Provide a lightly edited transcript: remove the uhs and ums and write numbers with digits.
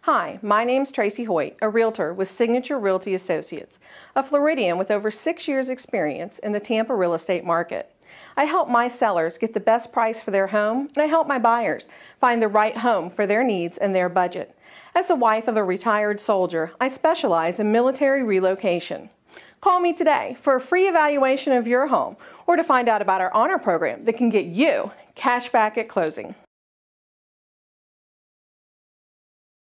Hi, my name's Tracy Hoyt, a realtor with Signature Realty Associates, a Floridian with over 6 years experience in the Tampa real estate market. I help my sellers get the best price for their home, and I help my buyers find the right home for their needs and their budget. As the wife of a retired soldier, I specialize in military relocation. Call me today for a free evaluation of your home or to find out about our honor program that can get you cash back at closing.